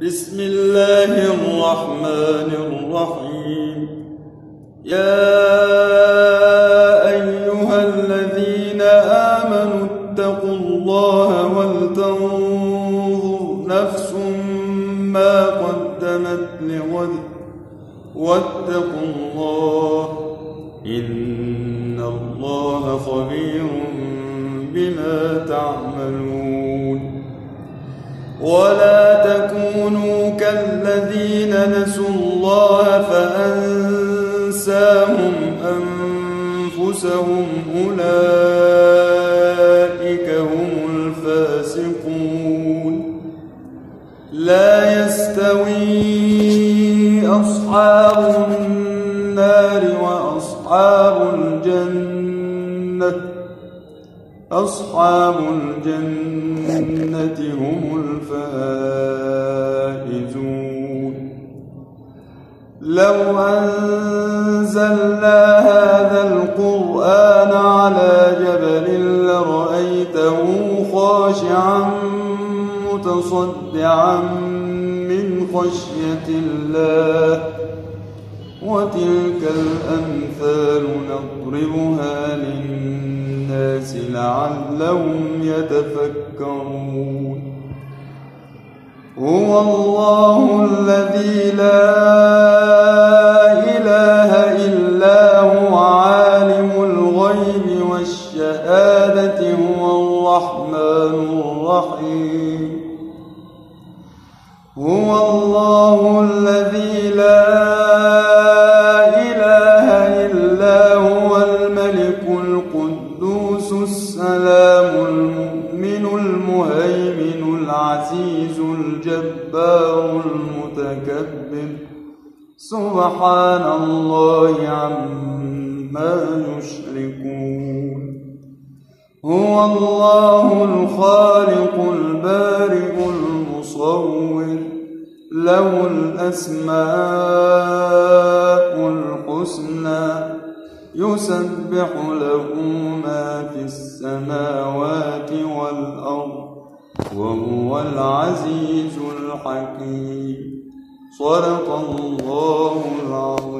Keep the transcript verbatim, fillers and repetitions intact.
بسم الله الرحمن الرحيم. يا أيها الذين آمنوا اتقوا الله ولتنظر نفس ما قدمت لغد واتقوا الله إن الله خبير بما تعملون. ولا تكونوا كالذين نسوا الله فأنساهم أنفسهم أولئك هم الفاسقون. لا يستوي أصحاب النار وأصحاب الجنة أصحاب الجنة هم الفائزون. لو أنزلنا هذا القرآن على جبل لرأيته خاشعا متصدعا من خشية الله وتلك الأمثال نضربها للناس لعلهم يتفكرون. هو الله الذي لا إله إلا هو عالم الغيب والشهادة هو الرحمن الرحيم. هو الله الذي لا إله إلا هو الملك القدوس السلام المؤمن المهيمن العزيز الجبار المتكبر سبحان الله عما يشركون. هو الله الخالق البارئ المصور له الأسماء الحسنى يسبح له ما في السماوات والأرض وهو العزيز الحكيم. صدق الله العظيم.